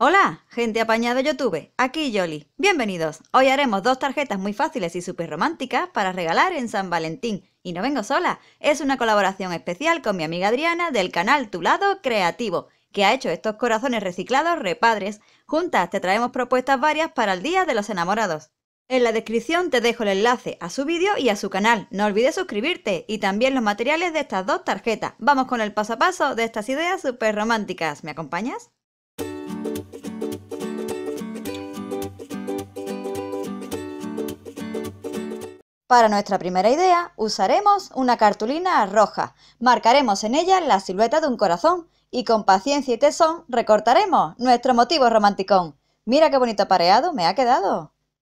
Hola, gente apañada de YouTube, aquí Yoli. Bienvenidos. Hoy haremos dos tarjetas muy fáciles y súper románticas para regalar en San Valentín. Y no vengo sola, es una colaboración especial con mi amiga Adriana del canal Tu Lado Creativo, que ha hecho estos corazones reciclados repadres. Juntas te traemos propuestas varias para el Día de los Enamorados. En la descripción te dejo el enlace a su vídeo y a su canal. No olvides suscribirte y también los materiales de estas dos tarjetas. Vamos con el paso a paso de estas ideas súper románticas. ¿Me acompañas? Para nuestra primera idea usaremos una cartulina roja. Marcaremos en ella la silueta de un corazón y con paciencia y tesón recortaremos nuestro motivo romanticón. Mira qué bonito apareado me ha quedado.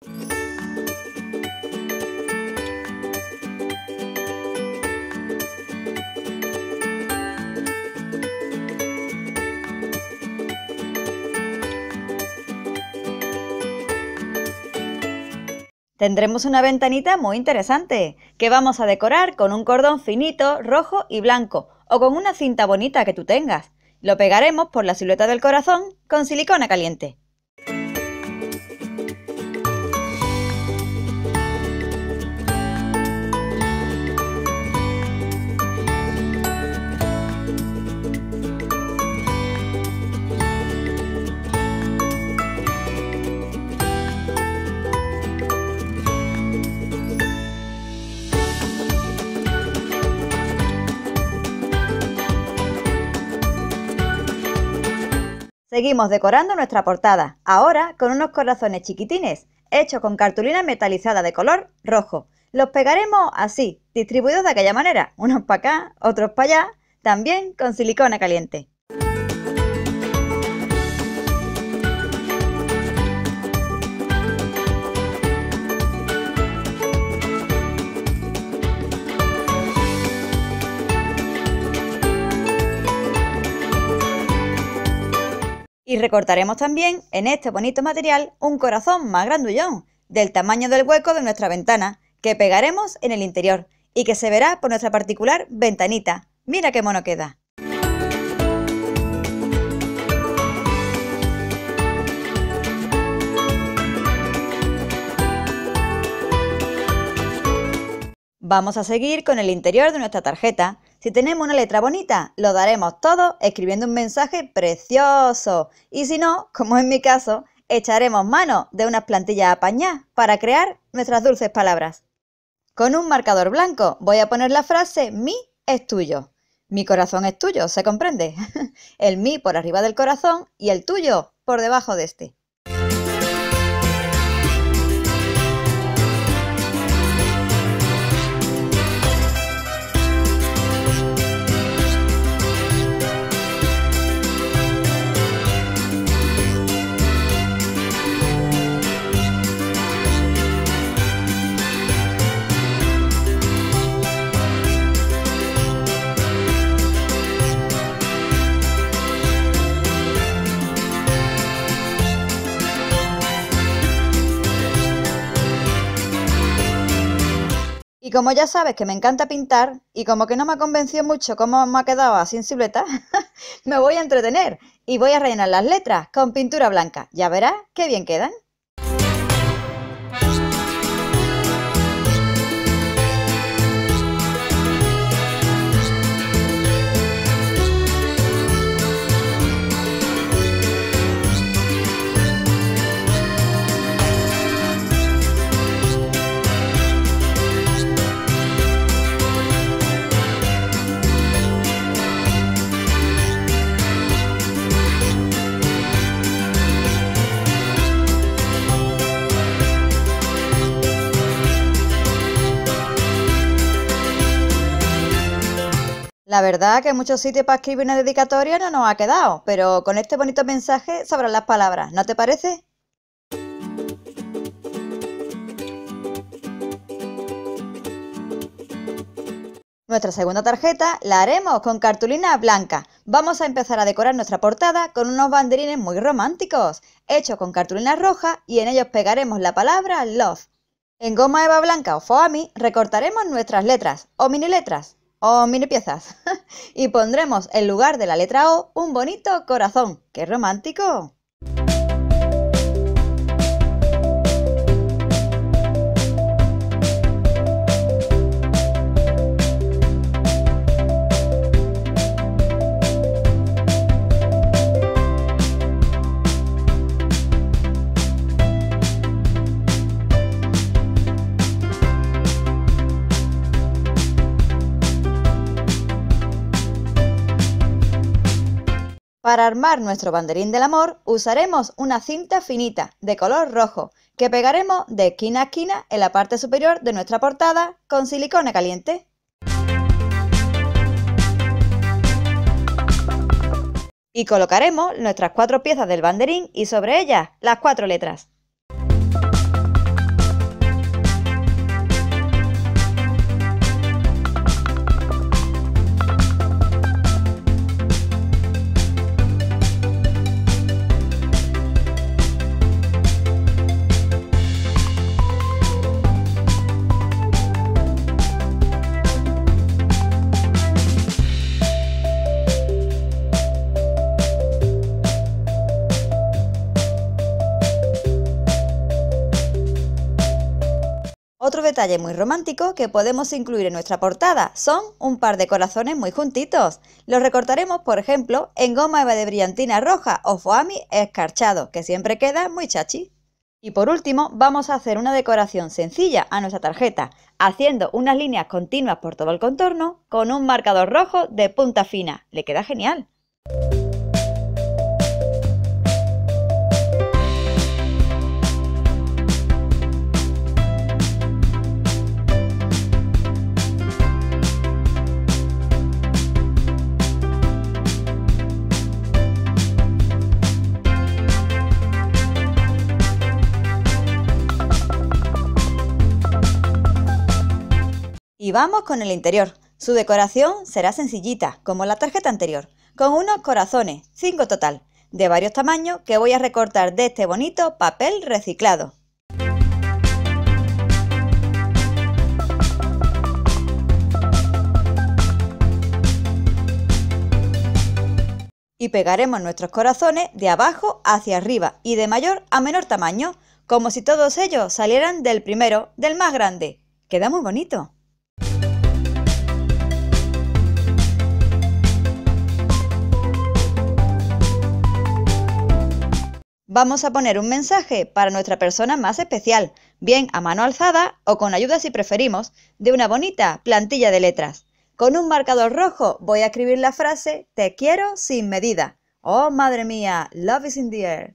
Tendremos una ventanita muy interesante, que vamos a decorar con un cordón finito, rojo y blanco, o con una cinta bonita que tú tengas. Lo pegaremos por la silueta del corazón con silicona caliente. Seguimos decorando nuestra portada, ahora con unos corazones chiquitines, hechos con cartulina metalizada de color rojo. Los pegaremos así, distribuidos de aquella manera, unos para acá, otros para allá, también con silicona caliente. Y recortaremos también en este bonito material un corazón más grandullón, del tamaño del hueco de nuestra ventana, que pegaremos en el interior y que se verá por nuestra particular ventanita. ¡Mira qué mono queda! Vamos a seguir con el interior de nuestra tarjeta. Si tenemos una letra bonita, lo daremos todo escribiendo un mensaje precioso. Y si no, como en mi caso, echaremos mano de unas plantillas apañadas para crear nuestras dulces palabras. Con un marcador blanco voy a poner la frase "mi es tuyo". Mi corazón es tuyo, ¿se comprende? El mi por arriba del corazón y el tuyo por debajo de este. Y como ya sabes que me encanta pintar, y como que no me ha convencido mucho cómo me ha quedado así en silueta, me voy a entretener y voy a rellenar las letras con pintura blanca. Ya verás qué bien quedan. La verdad que en muchos sitios para escribir una dedicatoria no nos ha quedado, pero con este bonito mensaje sobran las palabras, ¿no te parece? Nuestra segunda tarjeta la haremos con cartulina blanca. Vamos a empezar a decorar nuestra portada con unos banderines muy románticos, hechos con cartulina roja y en ellos pegaremos la palabra love. En goma eva blanca o foamy recortaremos nuestras letras o mini letras. o mini piezas y pondremos en lugar de la letra O un bonito corazón. ¡Qué romántico! Para armar nuestro banderín del amor usaremos una cinta finita de color rojo que pegaremos de esquina a esquina en la parte superior de nuestra portada con silicona caliente. Y colocaremos nuestras 4 piezas del banderín y sobre ellas las 4 letras. Otro detalle muy romántico que podemos incluir en nuestra portada son un par de corazones muy juntitos. Los recortaremos, por ejemplo, en goma eva de brillantina roja o foamy escarchado, que siempre queda muy chachi. Y por último, vamos a hacer una decoración sencilla a nuestra tarjeta, haciendo unas líneas continuas por todo el contorno con un marcador rojo de punta fina. Le queda genial. Y vamos con el interior. Su decoración será sencillita, como la tarjeta anterior, con unos corazones, 5 total, de varios tamaños que voy a recortar de este bonito papel reciclado. Y pegaremos nuestros corazones de abajo hacia arriba y de mayor a menor tamaño, como si todos ellos salieran del primero, del más grande. Queda muy bonito. Vamos a poner un mensaje para nuestra persona más especial, bien a mano alzada o con ayuda si preferimos, de una bonita plantilla de letras. Con un marcador rojo voy a escribir la frase "Te quiero sin medida". ¡Oh, madre mía! Love is in the air.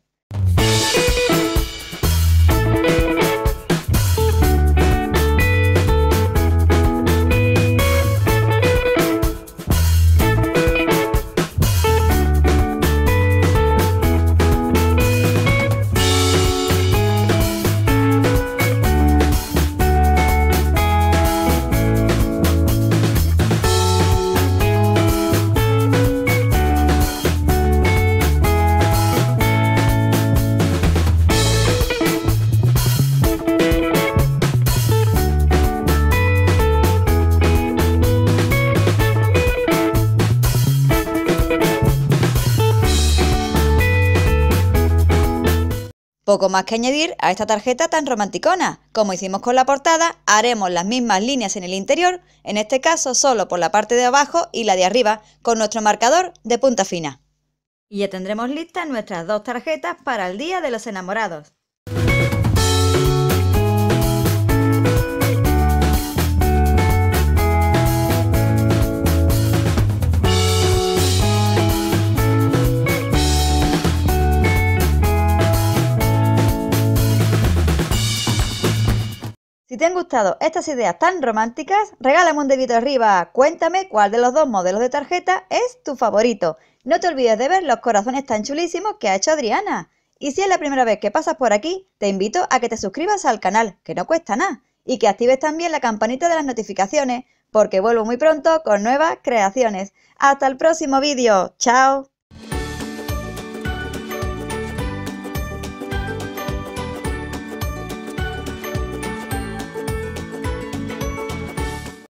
Poco más que añadir a esta tarjeta tan romanticona. Como hicimos con la portada, haremos las mismas líneas en el interior, en este caso solo por la parte de abajo y la de arriba, con nuestro marcador de punta fina. Y ya tendremos listas nuestras 2 tarjetas para el Día de los Enamorados. Si te han gustado estas ideas tan románticas, regálame un dedito arriba. Cuéntame cuál de los 2 modelos de tarjeta es tu favorito. No te olvides de ver los corazones tan chulísimos que ha hecho Adriana. Y si es la primera vez que pasas por aquí, te invito a que te suscribas al canal, que no cuesta nada. Y que actives también la campanita de las notificaciones, porque vuelvo muy pronto con nuevas creaciones. ¡Hasta el próximo vídeo! ¡Chao!